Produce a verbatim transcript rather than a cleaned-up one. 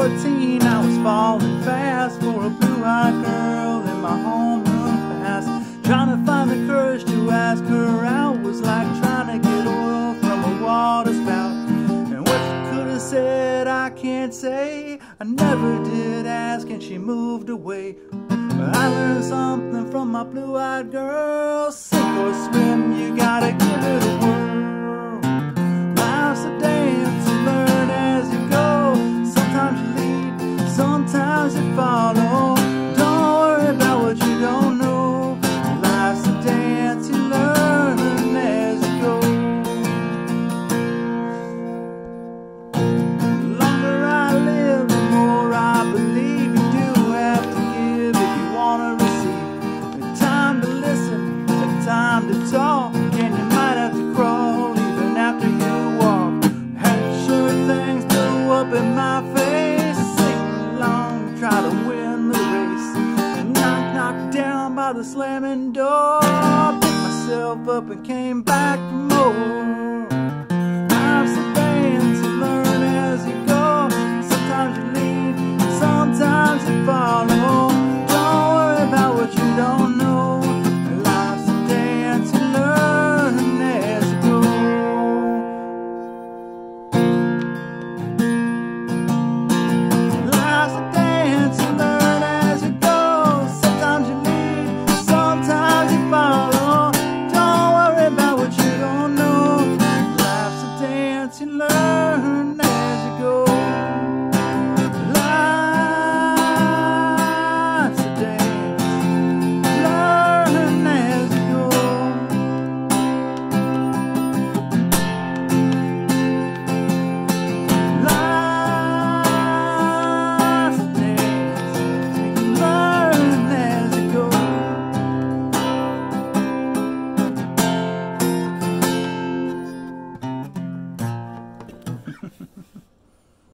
fourteen, I was falling fast for a blue-eyed girl in my homeroom fast. Trying to find the courage to ask her out was like trying to get oil from a water spout. And what she could have said, I can't say. I never did ask, and she moved away. I learned something from my blue-eyed girl. Sink or swim, you gotta give it a whirl. Life's a dance, you learn as you go. Sometimes you lead, sometimes you follow. Don't worry about what you don't know. Life's a dance, you learn as you go. The longer I live, the more I believe you do have to give if you wanna receive. The time to listen, the time to talk, and you might have to crawl even after you walk. Had sure things throw up in my face, sing along, try to win the race. Knock, knocked down by the slamming door, picked myself up and came back for more. Life's a dance, you learn as you go. Sometimes you lead, sometimes you follow.